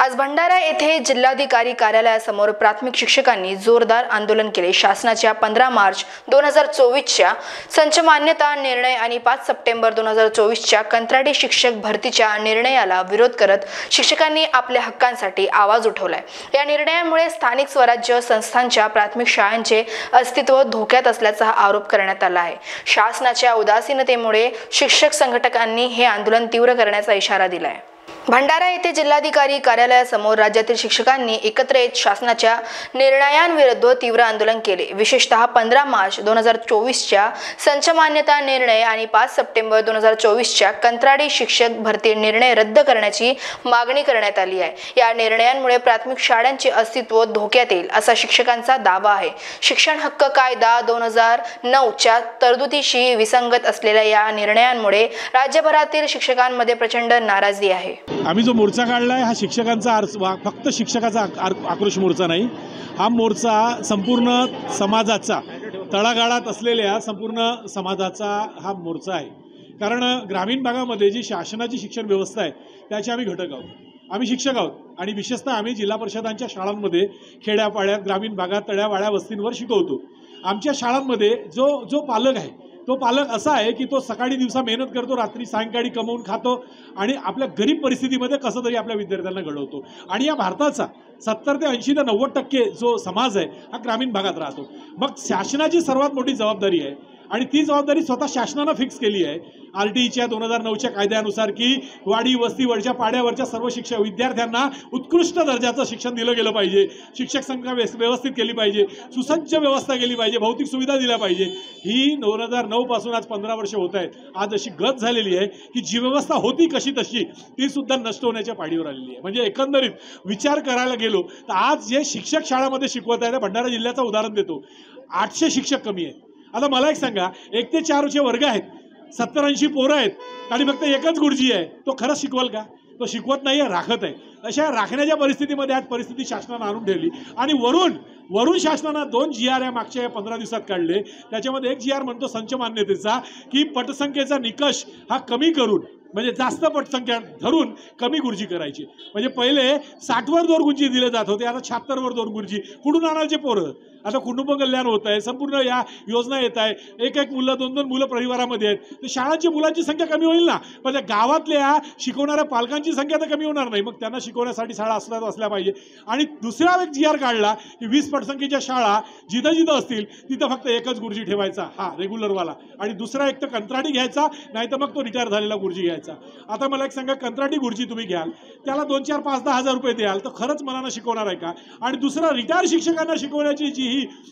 आज भंडारा येथे जिल्हाधिकारी कार्यालयासमोर प्राथमिक शिक्षकांनी जोरदार आंदोलन केले। शासनाच्या 15 मार्च 2024च्या संच मान्यता निर्णय आणि 5 सप्टेंबर 2024च्या कंत्राटी शिक्षक भरतीच्या निर्णयाला विरोध करत शिक्षकांनी आपल्या हक्कांसाठी आवाज उठवलाय। या निर्णयामुळे स्थानिक स्वराज्य संस्थांच्या प्राथमिक शाळांचे अस्तित्व धोक्यात असल्याचा आरोप करण्यात आला आहे। शासनाच्या उदासीनतेमुळे शिक्षक संघटकांनी हे आंदोलन तीव्र करण्याचा इशारा दिलाय। भंडारा येथे जिल्हाधिकारी कार्यालयासमोर राज्यातील शिक्षकांनी एकत्र येत शासनाच्या निर्णयांविरुद्ध तीव्र आंदोलन केले। विशेषतः 15 मार्च 2024च्या संच मान्यता निर्णय आणि 5 सप्टेंबर 2024च्या कंत्राटी शिक्षक भरती निर्णय रद्द करण्याची मागणी करण्यात आली आहे। या निर्णयांमुळे प्राथमिक शाळांचे अस्तित्व धोक्यात येईल असा शिक्षकांचा दावा आहे। शिक्षण हक्क कायदा 2009च्या तरतुदीशी विसंगत असलेल्या या निर्णयांमुळे राज्यभरातील शिक्षकांमध्ये प्रचंड नाराजी आहे। आम्ही जो मोर्चा काढलाय हा शिक्षकांचा फक्त शिक्षकाचा आक्रोश मोर्चा नाही, हा मोर्चा संपूर्ण समाजाचा तळागाळात असलेल्या संपूर्ण समाजाचा हा मोर्चा आहे। कारण ग्रामीण भागामध्ये जी शासनाची शिक्षण व्यवस्था आहे त्याचे आम्ही घटक आहोत, आम्ही शिक्षक आहोत आणि विशेषतः आम्ही जिल्हा परिषदांच्या शाळांमध्ये खेड्यापाड्यात ग्रामीण भागात तळ्यावाड्या वस्तींवर शिकवतो। आमच्या शाळांमध्ये जो पालक आहे तो पालक असा आहे की तो सकाळी दिवसा मेहनत करतो, रात्री सायंकाळी कमवून खातो आणि आपल्या गरीब परिस्थितीमध्ये कसं तरी आपल्या विद्यार्थ्यांना घडवतो। आणि या भारताचा 70 ते 80 ते 90% जो समाज आहे हा ग्रामीण भागात राहतो। मग शासनाची सर्वात मोठी जबाबदारी आहे आणि ती जबाबदारी स्वतः शासनानं फिक्स केली आहे RTIच्या 2009च्या कायद्यानुसार की वाडी वस्तीवरच्या पाड्यावरच्या सर्व शिक्षक विद्यार्थ्यांना उत्कृष्ट दर्जाचं शिक्षण दिलं गेलं पाहिजे, शिक्षक संख्या व्यवस्थित केली पाहिजे, सुसज्ज व्यवस्था केली पाहिजे, भौतिक सुविधा दिल्या पाहिजे। ही 2009 पासून आज 15 वर्ष होत आहेत। आज अशी गत झालेली आहे की जी व्यवस्था होती कशी तशी ती सुद्धा नष्ट होण्याच्या पाडीवर आलेली आहे। म्हणजे एकंदरीत विचार करायला गेलो तर आज जे शिक्षक शाळामध्ये शिकवत आहेत, भंडारा जिल्ह्याचं उदाहरण देतो, 800 शिक्षक कमी आहेत। आता मला एक सांगा, 1 ते 4चे वर्ग आहेत, 70-80 पोरं आहेत आणि फक्त एकच गुरुजी आहे, तो खरंच शिकवाल का? तो शिकवत नाही आहे, राखत आहे। अशा राखण्याच्या परिस्थितीमध्ये आज परिस्थिती शासनानं आणून ठेवली आणि वरून शासनानं 2 GR या मागच्या 15 दिवसात काढले। त्याच्यामध्ये एक GR म्हणतो संच मान्यतेचा की पटसंख्येचा निकष हा कमी करून, म्हणजे जास्त पटसंख्या धरून कमी गुरुजी करायची। म्हणजे पहिले 60वर 2 गुरुजी दिले जात होते, आता 76वर 2 गुरुजी कुठून आणायचे पोरं? आता कुटुंब कल्याण होत आहे, संपूर्ण या योजना येत आहे, एक मुलं 2 मुलं परिवारामध्ये आहेत, तर शाळांची मुलांची संख्या कमी होईल ना, पण त्या गावातल्या शिकवणाऱ्या पालकांची संख्या तर कमी होणार नाही। मग त्यांना शिकवण्यासाठी शाळा असल्या पाहिजे। आणि दुसरा एक GR काढला की 20 पटसंख्येच्या शाळा जिथं असतील तिथं फक्त एकच गुरुजी ठेवायचा, हा रेग्युलरवाला, आणि दुसरा एक तर कंत्राटी घ्यायचा, नाही तर मग तो रिटायर झालेला गुरुजी घ्यायचा। आता मला एक सांगा, कंत्राटी गुरुजी तुम्ही घ्याल त्याला 2, 4, 5, 10 हजार रुपये द्याल तर खरंच मनानं शिकवणार आहे का? आणि दुसरा रिटायर शिक्षकांना शिकवण्याची जी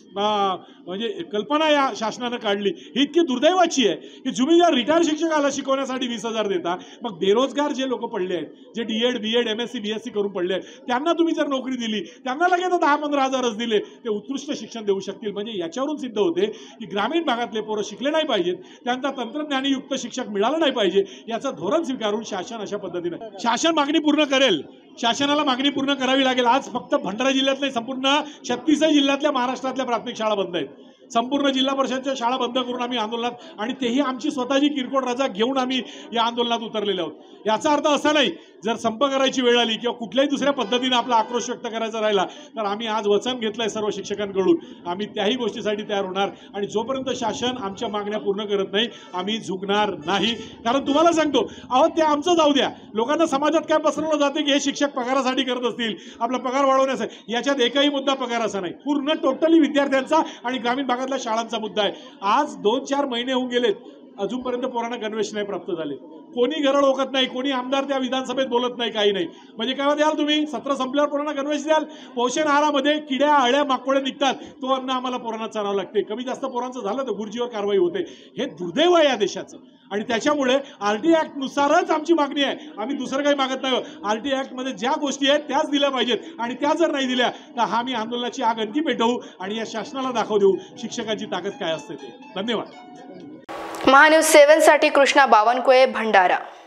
म्हणजे कल्पना या शासनानं काढली ही इतकी दुर्दैवाची आहे की तुम्ही जर रिटायर शिक्षकाला शिकवण्यासाठी 20,000 देता, मग बेरोजगार जे लोक पडले आहेत, जे DED BEd MSc BSc करून पडले आहेत, त्यांना तुम्ही जर नोकरी दिली, त्यांना लगेच 10-15 हजारच दिले, ते उत्कृष्ट शिक्षण देऊ शकतील। म्हणजे याच्यावरून सिद्ध होते की ग्रामीण भागातले पोरं शिकले नाही पाहिजेत, त्यांना तंत्रज्ञानीयुक्त शिक्षक मिळालं नाही पाहिजे, याचं धोरण स्वीकारून शासन अशा पद्धतीने शासन मागणी पूर्ण करेल। शासनाला मागणी पूर्ण करावी लागेल। आज फक्त भंडारा जिल्ह्यात नाही, संपूर्ण 36 जिल्ह्यातल्या महाराष्ट्रातल्या प्राथमिक शाळा बंद आहेत। संपूर्ण जिल्हा परिषदच्या शाळा बंद करून आम्ही आंदोलनात, आणि तेही आमची स्वतःची किरकोळ रजा घेऊन आम्ही या आंदोलनात उतरलेले आहोत। याचा अर्थ असा नाही जर संप करायची वेळ आली किंवा कुठल्याही दुसऱ्या पद्धतीने आपला आक्रोश व्यक्त करायचा राहिला तर आम्ही आज वचन घेतलंय सर्व शिक्षकांकडून, आम्ही त्याही गोष्टीसाठी तयार होणार आणि जोपर्यंत शासन आमच्या मागण्या पूर्ण करत नाही आम्ही झुकणार नाही। कारण तुम्हाला सांगतो, अहो ते आमचं जाऊ द्या, लोकांना समाजात काय पसरवलं जाते की हे शिक्षक पगारासाठी करत असतील, आपला पगार वाढवण्यासाठी, याच्यात एकही मुद्दा पगाराचा नाही, पूर्ण टोटली विद्यार्थ्यांचा आणि ग्रामीण भागातल्या शाळांचा मुद्दा आहे। आज 2-4 महिने होऊन गेलेत, अजूनपर्यंत पोरांना गणवेश नाही प्राप्त झाले, कोणी गरळ ओकत नाही, कोणी आमदार त्या विधानसभेत बोलत नाही, काही नाही। म्हणजे केव्हा द्याल तुम्ही? सत्र संपल्यावर पोरांना गणवेश द्याल? पोषण आहारामध्ये किड्या अळ्या माकोळे निघतात, तो अन्न आम्हाला पोरांना चारावं लागते, कमी जास्त पोरांचं झालं तर गुरुजीवर कारवाई होते। हे दुर्दैव आहे या देशाचं आणि त्याच्यामुळे RTI ऍक्ट नुसारच आमची मागणी आहे, आम्ही दुसरं काही मागत नाही। RTI ऍक्ट मध्ये ज्या गोष्टी आहेत त्याच दिल्या पाहिजेत आणि त्या जर नाही दिल्या तर आम्ही आंदोलनाची आग आणखी पेटवू आणि या शासनाला दाखवू देऊ शिक्षकांची ताकद काय असते ते। धन्यवाद। महान्यूज 7 साठी कृष्णा बावनकुळे, भंडारा।